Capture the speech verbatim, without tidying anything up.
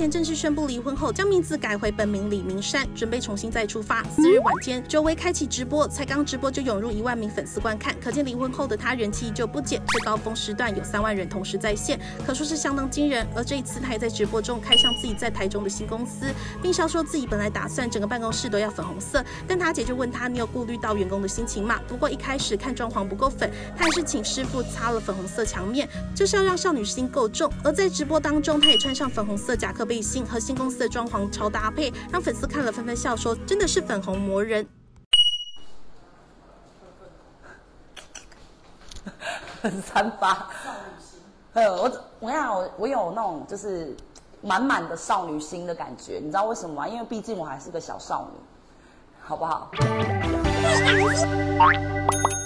前正式宣布离婚后，将名字改回本名李明善，准备重新再出发。次日晚间，久违开启直播，才刚直播就涌入一万名粉丝观看，可见离婚后的他人气依旧不减，最高峰时段有三万人同时在线，可说是相当惊人。而这一次，他也在直播中开箱自己在台中的新公司，并笑说自己本来打算整个办公室都要粉红色，但他姐就问他：“你有顾虑到员工的心情吗？”不过一开始看装潢不够粉，他还是请师傅擦了粉红色墙面，就是要让少女心够重。而在直播当中，他也穿上粉红色夹克背心，和新公司的装潢超搭配，让粉丝看了纷纷笑说：“真的是粉红魔人。” 很三八，呃，我我跟你讲，我我有那种就是满满的少女心的感觉，你知道为什么吗？因为毕竟我还是个小少女，好不好？